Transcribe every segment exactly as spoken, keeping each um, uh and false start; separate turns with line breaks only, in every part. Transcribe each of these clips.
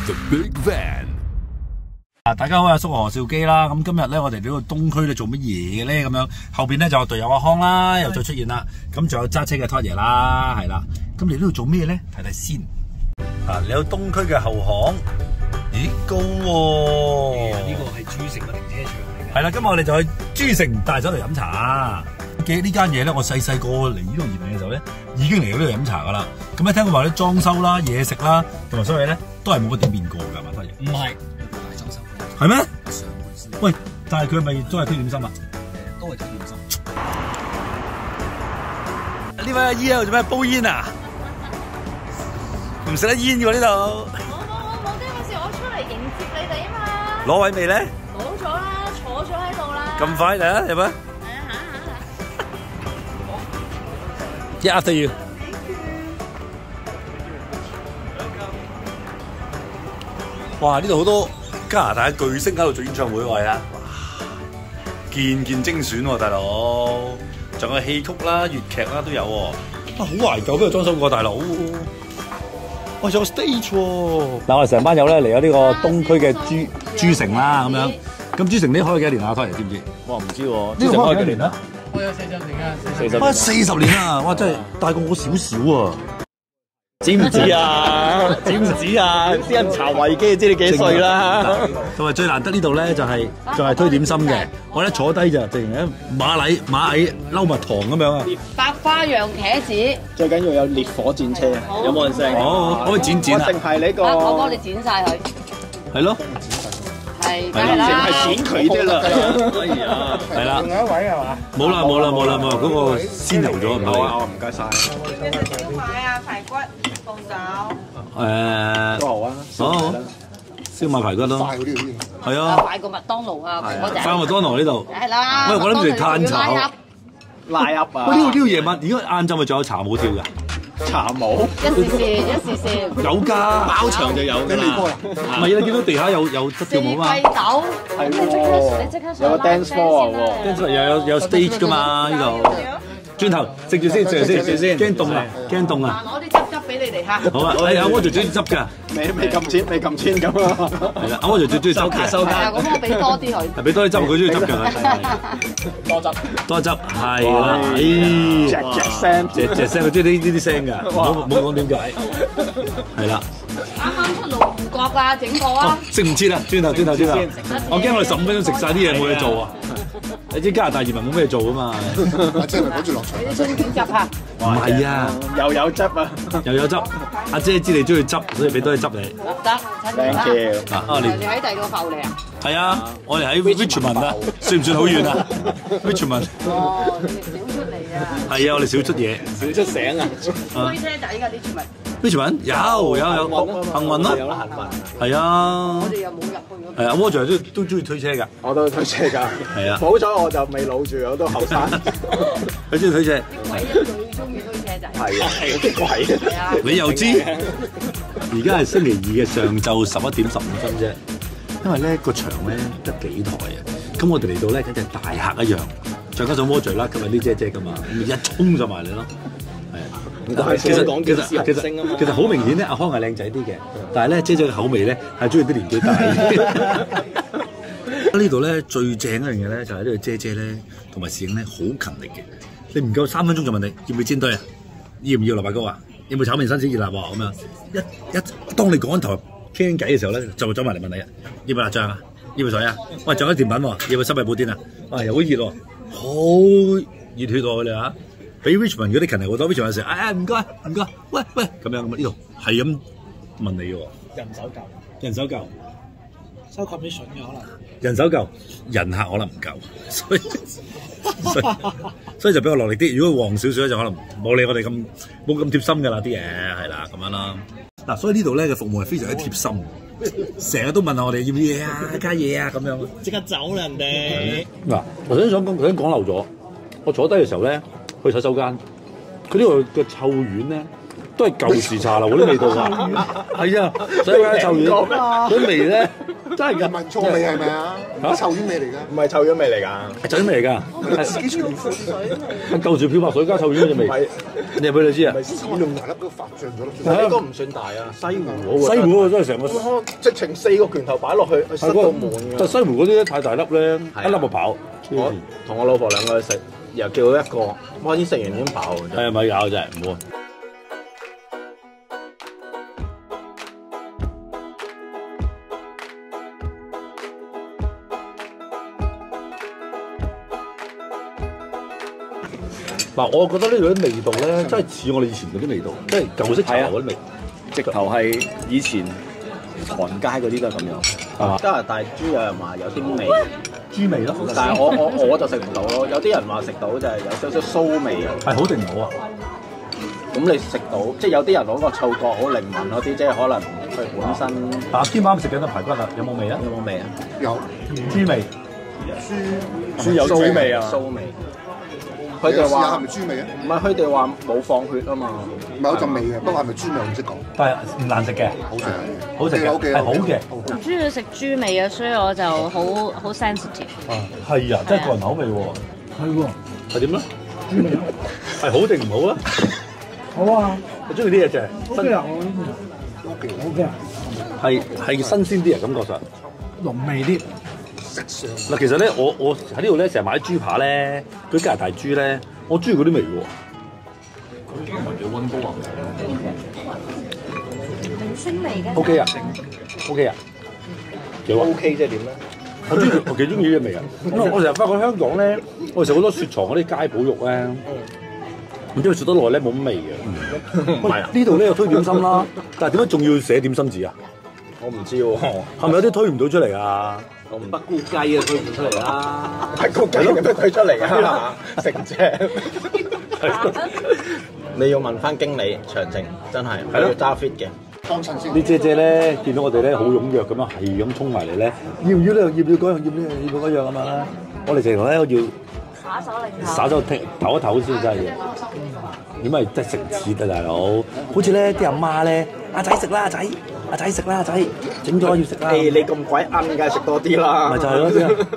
The Big Van。
啊！大家好，阿叔何兆基啦。咁今日咧，我哋呢個東區咧做乜嘢嘅咧？咁樣後邊咧就有隊友阿康啦，又再出現啦。咁仲有揸車嘅拖爺啦，係啦。咁你呢度做咩咧？睇睇先。啊！你有東區嘅後巷，咦高喎！
呢個係珠城嘅停車場嚟嘅。
係啦，今日我哋就去珠城大酒樓飲茶。嘅呢間嘢咧，我細細個嚟呢度移民嘅時候咧，已經嚟到呢度飲茶噶啦。咁咧聽講話啲裝修啦、嘢食啦，同埋所有咧都係冇乜點變過㗎嘛，拖爺。
唔係。
係咩？喂，但係佢係咪都係推點心啊？
誒，都係推點心。
呢位阿姨喺度做咩？煲煙啊？唔食得煙嘅喎呢度。
冇冇冇冇，呢個時我出嚟迎接你哋啊嘛。
攞位未咧？
攞咗啦，坐咗喺度啦。
咁快嚟啊？入啊！
係啊，行行行。
一 after you。哇！呢度好多加拿大巨星喺度做演唱會喎，啊！件件精選喎，大佬，仲有戲曲啦、粵劇啦都有喎。啊，好懷舊，邊度裝修過，大佬？哇，有 stage 喎！嗱，我哋成班友咧嚟咗呢個東區嘅珠珠城啦，咁樣。咁珠城呢開咗幾多年啊？拖爺知唔知？
我唔知喎。
呢度開幾多年啊？
我有四十年啊，
四十。
哇，四十年啊！哇，真係大過我少少啊！
知唔知啊？知唔知啊？啲人查維基就知你幾歲啦。
同埋最難得呢度咧就係就係推點心嘅，我咧坐低就直情咧馬禮馬蟻撈蜜糖咁樣啊！
百花洋茄子，
最緊要有烈火戰車，有冇人聲？
哦，可以剪剪啊！
定係呢個？
我幫你剪晒佢。
係咯，
係，梗係啦。
淨係剪佢啫啦。哎呀，
係啦。
仲有一位係嘛？
冇啦冇啦冇啦冇啦，嗰個鮮油咗唔該。
哦，唔該晒。
燒賣啊，排骨、鳳爪。
誒，
都好啊。
好，燒賣排骨咯。
快嗰啲
係啊。
快過麥當勞啊，嗰隻。
快麥當勞呢度。
係啦。
喂，我諗住嚟嘆茶。
拉噏啊！
喂，呢度呢度夜晚，如果晏晝咪仲有茶舞跳㗎？
茶舞
一時時，一時時。
有㗎，
包場就有㗎啦。
唔係啊，你見到地下有有得跳舞嘛？
四季豆。
係
你即刻，你即刻
有
上
個 dance floor 喎。
跟住又有有 stage 㗎嘛呢度。轉頭食住先，食住先，食住先，驚凍啊，驚凍啊！
攞啲汁汁俾你哋嚇。
好啊，係阿柯 Sir 最中意執㗎，
未未撳錢，未撳錢咁啊！
係啦，阿柯 Sir 最中意執嘅，
收
係啊，咁我俾多啲佢。
係俾多啲汁，佢中意執㗎，
多汁，
多汁係啦，咦，
隻隻聲，
隻隻聲，佢中意呢呢啲聲㗎，冇冇講點解，係啦，
啱啱出爐唔覺啊，整過啊。
食唔切啊，轉頭轉頭轉頭，我驚我哋十五分鐘食晒啲嘢冇嘢做啊！你知加拿大移民冇咩做啊嘛？
阿姐咪趕住落場。
你啲春卷汁啊？
唔係啊，
又有汁啊！
又有汁。阿姐知你中意汁，所以俾多啲汁你。
得，親你
Thank
啦。
you。
啊，你
你喺第二個埠嚟啊？
係啊，我哋喺 Richmond 啊，算唔算好遠啊 ？Richmond
哦，你哋少出嚟啊！
係啊，我哋少出嘢。
少出醒啊！
推車仔㗎啲全部，
Richmond 有有有幸運咯，
有啦，幸運。
係啊
我，哋又冇入去嗰
係啊，柯 Sir 都都中意推車㗎，
我都推車㗎。
係啊，
好彩我就未老住，我都後生。
佢中意推車。
啲位最中意推車仔。
係啊，係啲鬼。
係啊。
你又知？而家係星期二嘅上晝十一點十五分啫，因為咧個場咧得幾台啊，咁我哋嚟到咧簡直大客一樣，再加上柯 Sir 啦，今日啲姐姐㗎嘛，咁一衝就埋嚟咯，係啊。其實其實其實其實好明顯咧，阿康係靚仔啲嘅，但係咧姐姐嘅口味咧係中意啲年紀大嘅。呢度咧最正一樣嘢咧就係呢個姐姐咧同埋侍應咧好勤力嘅，你唔夠三分鐘就問你要唔要煎堆啊，要唔要蘿蔔糕啊，要唔要炒麵新鮮熱辣喎咁樣，一一當你講緊頭傾偈嘅時候咧，就會走埋嚟問你啊，要唔要辣醬啊，要唔要水啊，喂仲有甜品喎，要唔要濕米布甸啊，哇又好熱喎，好熱血喎佢哋嚇。比 Richmond 嗰啲勤力好多 ，Richmond 有時哎唔該唔該，喂喂咁樣咁啊呢度係咁問你嘅喎，
人手夠，
人手夠，
收 commission 嘅可能。
人手夠，人客可能唔夠，所以所以所以就比較落力啲。如果旺少少咧，就可能冇你我哋咁冇咁貼心㗎啦啲嘢，係啦咁樣啦。嗱，所以呢度咧嘅服務係非常之貼心，成日都問下我哋要唔要嘢啊，加嘢啊咁樣。
即刻走啦人哋。
嗱，頭先想講頭先講漏咗，我坐低嘅時候咧。去洗手間，佢呢度嘅臭丸咧都係舊時茶樓嗰啲味道㗎，係啊，所以咧臭丸嗰味咧真係㗎，
聞錯味係咪啊？
嚇
臭丸味嚟㗎。
唔係臭咗味嚟㗎，
係酒味嚟㗎，
自己傳水
係舊時漂白水加臭丸嗰隻味。
係
你入俾你知啊？
我用牙粒都發脹咗
但係呢個
咯。
唔算大啊，西湖嗰個
西湖嗰個真係成個。
哇直情四個拳頭擺落去，佢塞到滿
但
㗎。
西湖嗰啲咧太大粒咧，
係啊
一粒就飽。
我同我老婆兩個去食，又叫咗一個，哇！啲食完已經飽㗎真係。
係咪搞真係唔好。嗱，我覺得呢度啲味道咧，真係似我哋以前嗰啲味道，即係舊式茶樓嗰啲味。
直頭係以前韓街嗰啲都係咁樣。
係嘛
加拿大豬有人話有啲味，
豬味咯，
但係我我我就食唔到咯。有啲人話食到就係有少少酥味啊。
係好定唔好啊？
咁你食到，即係有啲人嗰個嗅覺好靈敏嗰啲，即係可能佢本身
但係啱啱食緊嘅排骨啊，有冇味啊？
有冇味啊？
有
豬味，
豬有豬味啊，酥味。佢哋話
係咪豬味啊？
唔係，佢哋話冇放血啊嘛。
唔係有陣味嘅，不過係咪豬味我唔識講。
但係唔難食嘅，好食，好食嘅，
OK，OK，
係好嘅。
唔中意食豬味啊，所以我就好好 sensitive。
啊，係啊，真係個人口味喎。係喎，係點咧？豬味係好定唔好啊？
好啊
我中意呢一隻，
，OK 啊，我
OK
OK 啊，
係係新鮮啲啊，感覺上。
濃味啲。
嗱，其實咧，我我喺呢度咧，成日買啲豬扒咧，嗰啲加拿大豬咧，我中意嗰啲味喎。佢唔係幾溫高啊
明星味嘅。
？O K 啊，O K 啊，幾好啊
O K 即係點咧？
我中意，我幾中意呢隻味啊！咁啊，我成日發覺香港咧，我哋食好多雪藏嗰啲街鋪肉咧，唔知佢食得耐咧冇乜味嘅。唔係啊，呢度咧有推點心啦，但係點解仲要寫點心紙啊？
我唔知喎，
係咪有啲推唔到出嚟啊？
我唔北菇雞啊，推唔出嚟啦。北菇雞有咩推出嚟啊？成隻。你要問翻經理詳情，真係
係咯
要揸 fit 嘅。
幫襯先。
啲姐姐咧見到我哋咧好踴躍咁樣，係咁衝埋嚟咧，要唔要呢樣？要唔要嗰樣？要唔要呢樣？要唔要嗰樣啊嘛？我哋成日咧要
耍手擰頭。
耍咗停唞一唞先真係要，點解真係食刺啊大佬？好似咧啲阿媽咧，阿仔食啦阿仔，阿仔食啦阿仔，整咗要食啦。
誒，你咁鬼奀，梗係食多啲啦。
咪就係咯，真係。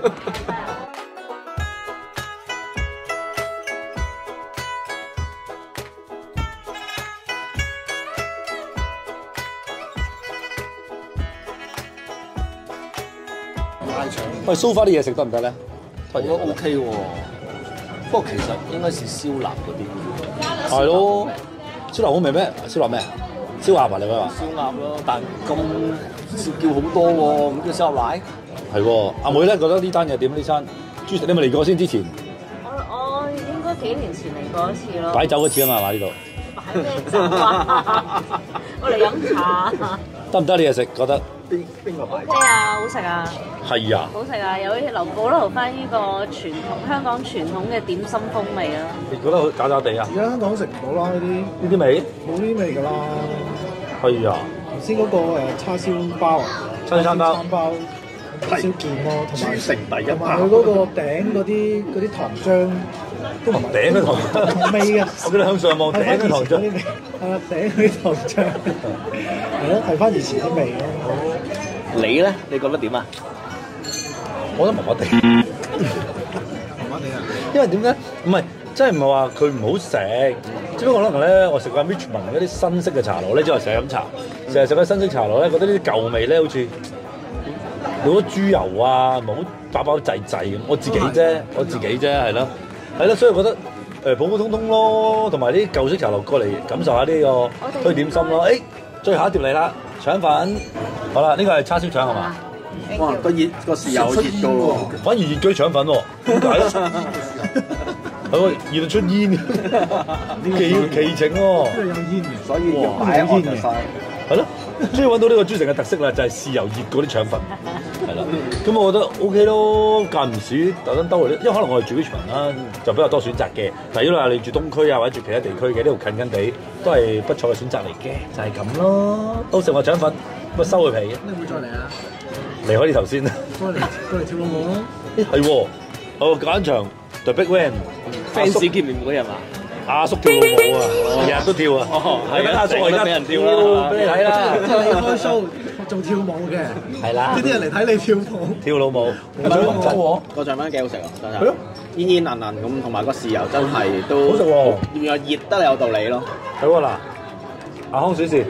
拉腸。
喂，蘇花啲嘢食得唔得咧？
我覺得 OK 喎，不過其實應該是燒臘嗰啲，
係咯，燒臘好味咩？燒臘咩？燒鴨啊你咪話？
燒鴨咯，但咁叫好多喎，咁叫燒鴨奶？
係喎，阿妹咧覺得呢單嘢點？呢餐豬食你咪嚟過先之前
我我應該幾年前嚟過一次咯。
擺酒嗰次啊嘛，係嘛呢度？
擺咩酒啊？我嚟飲茶。
得唔得？你嘢食覺得？
邊邊個牌子？
OK 啊，好食啊，
係啊，
好食啊，有啲留保留翻呢個傳統香港傳統嘅點心風味啊。
你覺得好渣渣地啊？
而家香港食唔到啦，呢啲
呢啲味
冇呢啲味㗎啦。
係啊，
頭先嗰個誒叉燒包啊，
叉燒餐包
餐包好少見咯，同埋
成第一
同埋佢嗰個頂嗰啲嗰啲糖漿都唔
頂嘅糖漿
同味嘅。
我記得向上望頂嘅糖漿
係翻以前嗰啲味，係啊，頂嗰啲糖漿，係咯，係翻以前啲味咯。
你咧？你覺得點啊？
我覺得麻麻地，
麻麻地啊！
因為點解？唔係，真係唔係話佢唔好食，只不過可能咧，我食過 Richmond 嗰啲新式嘅茶樓咧，即係成日飲茶，成日食緊新式茶樓咧，覺得呢啲舊味咧，好似好多豬油啊，唔係好飽飽滯滯咁。我自己啫，我自己啫，係咯，係咯，所以覺得誒普普通通咯，同埋啲舊式茶樓過嚟感受下呢個推點心咯。誒，最後一碟嚟啦，腸粉，好啦，呢個係叉燒腸係嘛？
哇！個熱個豉油熱㗎喎，
反而熱居腸粉喎，點解咧？係喎，熱到出煙，奇奇情喎。
因為有煙嘅，
所以要擺喺熱晒。
係咯，終於揾到呢個豬城嘅特色啦，就係豉油熱嗰啲腸粉，係啦。咁我覺得 O K 咯，間唔時特登兜嚟，因為可能我哋住 Richmond 啦，就比較多選擇嘅。但係如果話你住東區啊，或者住其他地區嘅，呢度近近地都係不錯嘅選擇嚟嘅，就係咁咯。都食我腸粉，乜收佢皮？
你會再嚟啊？
離開呢頭先啦。
過嚟過嚟跳舞咯！
誒係喎，我揀場 The Big Van
fans 見面嗰日嘛？
阿叔跳老舞啊，日日都跳啊！
哦係啊
阿叔我而家
成日都俾人跳啦
俾你睇啦。
之後你開 show， 做跳舞嘅，
係啦
呢啲人嚟睇你跳舞。
跳老舞，
唔係喎，個醬粉幾好食啊，真係煙煙韌韌咁，同埋個豉油真係都
好食喎，
原來熱得有道理咯。
睇喎嗱，阿康小試，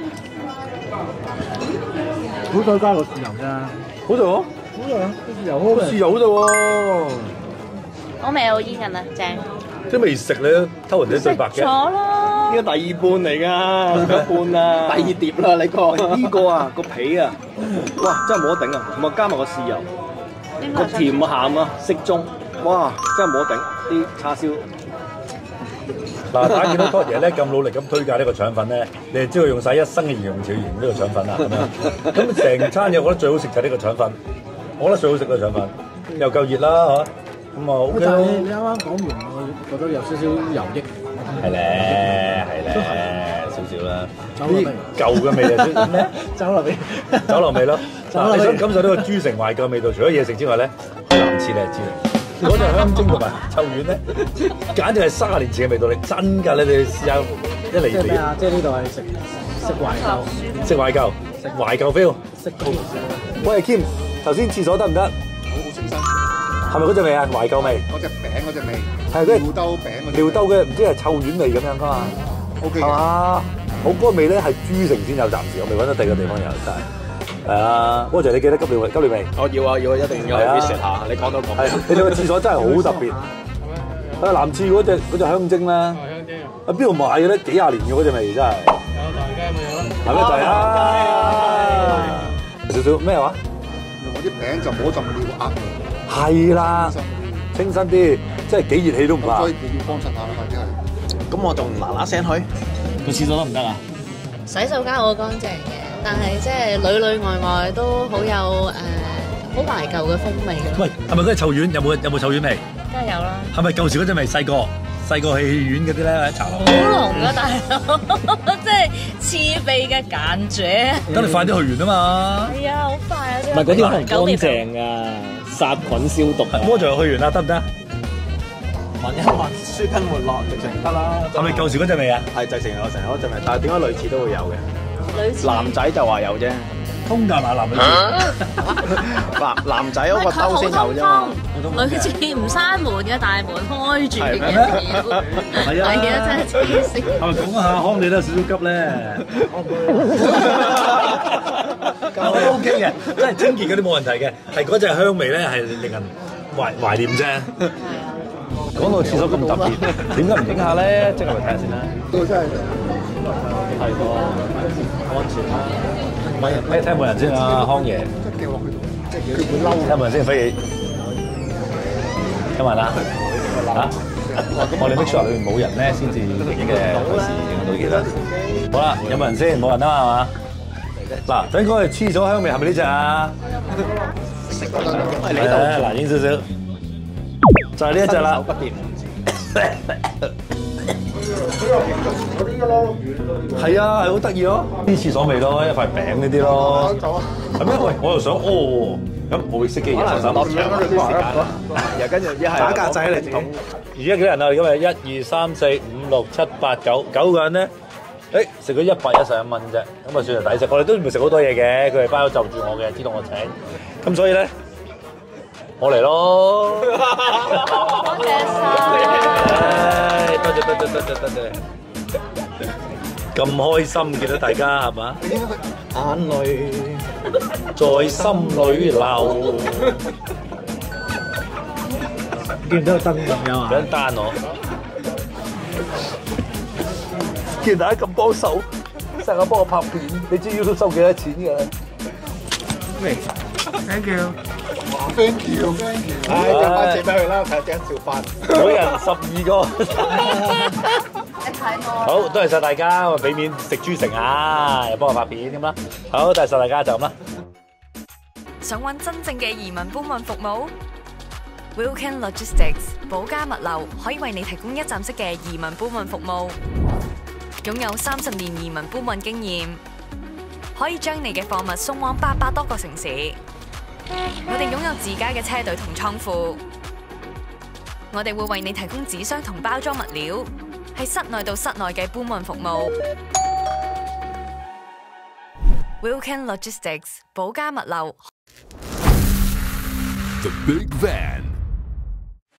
好再加個豉油啫，
好食喎，
好啊，豉油好
豉油好食喎，
我未有煙韌啊，正。
即係未食咧，偷人哋對白嘅。
錯咯。
呢個第二半嚟㗎，食一半啦，第二碟啦你個。呢個啊個皮啊，哇真係冇得頂啊！同埋加埋個豉油，個甜鹹啊適中，哇真係冇得頂啲叉燒。
嗱，大家見到 Todd 爺咧咁努力咁推介呢個腸粉咧，你係知道用晒一生嘅形容詞去形容呢個腸粉啦，咁樣。咁成餐嘢我覺得最好食就係呢個腸粉，我覺得最好食嘅腸粉，又夠熱啦嚇，咁啊 OK 咯。
你啱啱講完，我覺得有少少油益。
係咧，係咧，少少啦。
酒樓味，
舊嘅味就算咩？
酒樓味，
酒樓味咯。
酒樓味
嗱，你想感受到個豬城懷舊味道，除咗嘢食之外咧，去南廁你係知啦。嗰隻香精同埋臭丸咧，簡直係三十年前嘅味道嚟，真㗎！你哋試下一嚟
即係咩啊？即係呢度係食食懷舊，
食懷舊，食懷舊 feel。
食好
喂 Kim，頭先廁所得唔得？
好好清新。
係咪嗰隻味啊？懷舊味。
嗰隻餅嗰隻味。
係嗰
尿兜餅嗰隻。
尿兜嘅唔知係臭丸味咁樣㗎嘛
？O K
係嘛？好嗰個味咧係豬城先有，暫時我未揾到第二個地方有，真係。係啊，嗰陣你記得急尿味，急尿味。
我要啊要啊，一定要 visit 下。你講到講。
係，你哋個廁所真係好特別。啊，男廁嗰隻嗰隻香精咧，啊邊度買嘅咧？幾廿年嘅嗰隻味真係。有大街咪有咯。係咩大啊？少少咩話？
用嗰啲餅就冇一陣尿壓味。
係啦，清新啲，即係幾熱氣都唔怕。
所以你要幫襯下啦，快啲係。
咁我仲嗱嗱聲去。個廁所得唔得啊？
洗手間好乾淨嘅，但係即係裏裏外外都好有誒好懷舊嘅風味嘅。
喂，係咪嗰隻臭丸？有冇有冇臭丸味？
梗係有啦。
係咪舊時嗰隻味？細個細個戲院嗰啲咧，茶樓。
好濃啊，大佬！即係刺鼻嘅感覺。
等你快啲去完啊嘛！
係啊，好快啊！
唔係嗰啲可能乾淨啊，殺菌消毒啊。
魔像去完啦，得唔得？
聞一聞舒筋活絡，直情得啦。
係咪舊時嗰隻味啊？
係直情有成嗰隻味，但係點解類似都會有嘅？
類似
男仔就話有啫，
通㗎嘛男女。
嗱男仔嗰個兜先有啫嘛。
女廁唔閂門嘅，大門開住嘅。
係啊，
係啊，真係黐線。
係咪講下康你都有少少急咧？咁 OK 嘅，真係清潔嗰啲冇問題嘅，係嗰隻香味咧係令人懷懷念啫。講到廁所咁特別，點解唔影下咧？即係嚟睇下先啦。
都真係。
係喎，安全啦。
唔係，睇睇冇人先啊，康爺。
即係掉落去度，即係佢會嬲。
睇冇人先，飛起。今日啦，嚇，我哋 make sure 裏面冇人咧，先至影嘅，費事影到其他。好啦，有冇人先？冇人啊嘛，係嘛？嗱，等講係廁所香味係咪呢隻啊？
因為你度
嗱，影少少，就係呢一隻啦。係啊，係好得意咯！啲廁所味咯，一塊餅呢啲咯。係咩？喂，我又想屙喎。咁我會熄機，可能就落場嗰啲時間。又跟住一係打格仔嚟捅。而家幾人啊？今日一二三四五六七八九九個人咧。誒，食咗一百一十一蚊啫，咁啊算係抵食。我哋都唔係食好多嘢嘅，佢係包就住我嘅，知道我請。咁所以咧，我嚟咯。
多謝晒。
多謝多謝多謝多謝。咁開心見到大家係嘛？
眼淚
在心裏流。
見唔到個燈咁樣啊？
俾單我。見大家咁幫手，成日幫我拍片，你知 YouTube 收幾多錢㗎？
咩 ？Thank you。
Thank you，thank you。
唉，就翻錢俾佢啦，睇下點樣照翻。
每人十二個。
你睇我。
好，多謝晒大家，俾面食豬城啊，又幫我拍片咁啦。好，多謝晒大家，就咁啦。
想揾真正嘅移民搬運服務 ？Wilkin Logistics 寶嘉物流可以為你提供一站式嘅移民搬運服務。擁有三十年移民搬運經驗，可以將你嘅貨物送往八百多個城市。我哋擁有自家嘅車隊同倉庫，我哋會為你提供紙箱同包裝物料，係室內到室內嘅搬運服務。 Wilkin Logistics 寶嘉物流。
The Big Van